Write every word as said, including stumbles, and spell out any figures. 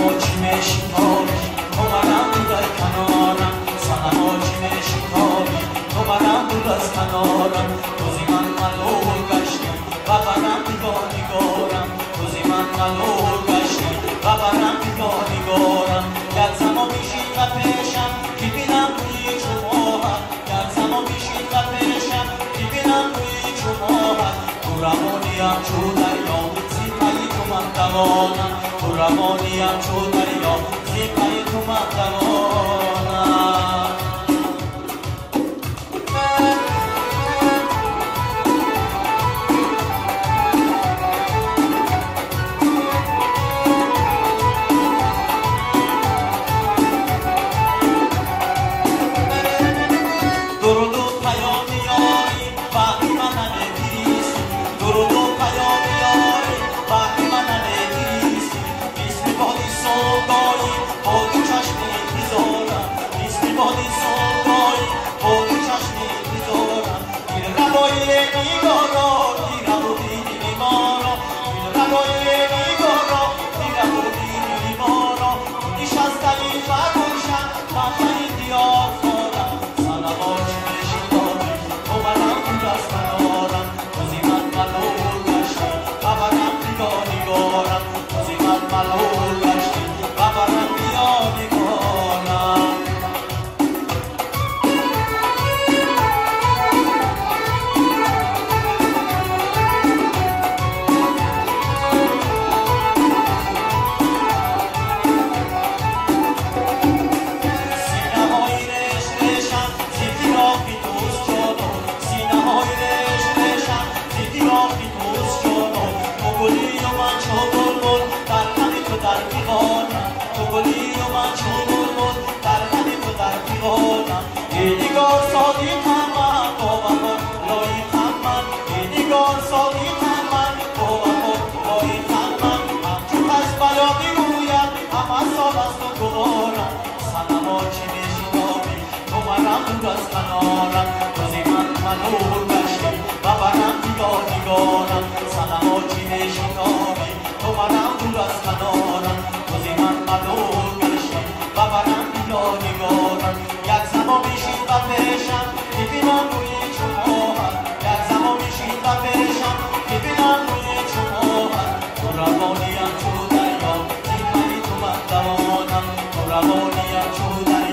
چی میشکافی تو منم بود از کنارم صنما چی میشکافی تو منم بود از کنارم روزی من ملول گشتم و برم نگاه نگارم روزی من ملول گشتم و برم نگاه نگارم یک زمان میشید و پیشم که بینم روی چوباهم یک زمان میشید و پیشم که بینم روی چوباهم تو روانیم چو دریا زیبایی تو من دوانم تو روانیم چو دریا زیبایی تو من دوانم Ramoni, I'm